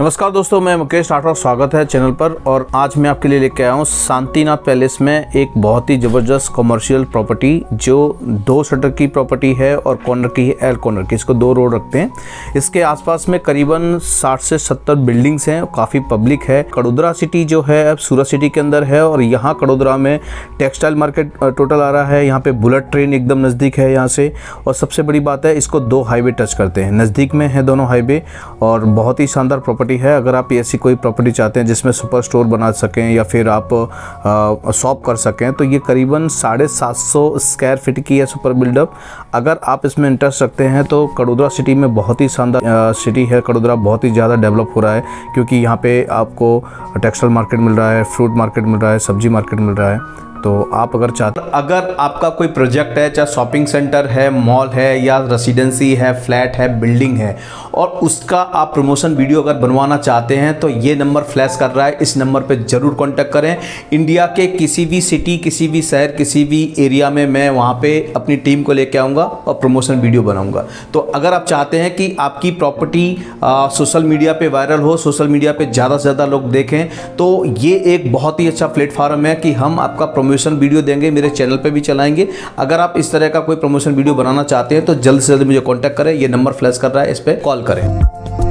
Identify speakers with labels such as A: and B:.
A: नमस्कार दोस्तों, मैं मुकेश राठौर, स्वागत है चैनल पर। और आज मैं आपके लिए लेके आया हूँ शांतिनाथ पैलेस में एक बहुत ही ज़बरदस्त कमर्शियल प्रॉपर्टी जो 2 शटर की प्रॉपर्टी है और कॉर्नर की है, एल कॉर्नर की। इसको 2 रोड रखते हैं। इसके आसपास में करीबन 60 से 70 बिल्डिंग्स हैं, काफ़ी पब्लिक है। कड़ोदरा सिटी जो है अब सूरत सिटी के अंदर है और यहाँ कड़ोदरा में टेक्सटाइल मार्केट टोटल आ रहा है। यहाँ पे बुलेट ट्रेन एकदम नज़दीक है यहाँ से। और सबसे बड़ी बात है, इसको 2 हाईवे टच करते हैं, नज़दीक में है दोनों हाईवे। और बहुत ही शानदार प्रॉपर्टी है। अगर आप ऐसी कोई प्रॉपर्टी चाहते हैं जिसमें सुपर स्टोर बना सकें या फिर आप शॉप कर सकें, तो ये करीबन 750 स्क्वायर फीट की है सुपर बिल्डअप। अगर आप इसमें इंटरेस्ट रखते हैं तो कड़ोदरा सिटी में बहुत ही शानदार सिटी है। कड़ोदरा बहुत ही ज़्यादा डेवलप हो रहा है क्योंकि यहाँ पे आपको टेक्सटाइल मार्केट मिल रहा है, फ्रूट मार्केट मिल रहा है, सब्जी मार्केट मिल रहा है। तो आप अगर आपका कोई प्रोजेक्ट है, चाहे शॉपिंग सेंटर है, मॉल है या रेसिडेंसी है, फ्लैट है, बिल्डिंग है, और उसका आप प्रमोशन वीडियो अगर बनवाना चाहते हैं तो ये नंबर फ्लैश कर रहा है, इस नंबर पे ज़रूर कांटेक्ट करें। इंडिया के किसी भी सिटी, किसी भी शहर, किसी भी एरिया में मैं वहाँ पे अपनी टीम को लेके आऊँगा और प्रमोशन वीडियो बनाऊँगा। तो अगर आप चाहते हैं कि आपकी प्रॉपर्टी सोशल मीडिया पर वायरल हो, सोशल मीडिया पर ज़्यादा से ज़्यादा लोग देखें, तो ये एक बहुत ही अच्छा प्लेटफॉर्म है कि हम आपका प्रमोशन वीडियो देंगे, मेरे चैनल पे भी चलाएंगे। अगर आप इस तरह का कोई प्रमोशन वीडियो बनाना चाहते हैं तो जल्द से जल्द मुझे कांटेक्ट करें। ये नंबर फ्लैश कर रहा है, इस पे कॉल करें।